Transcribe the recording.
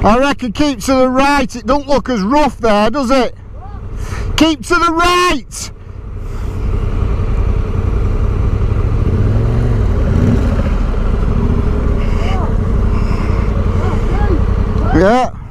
I reckon keep to the right. It don't look as rough there, does it? Keep to the right. Yeah.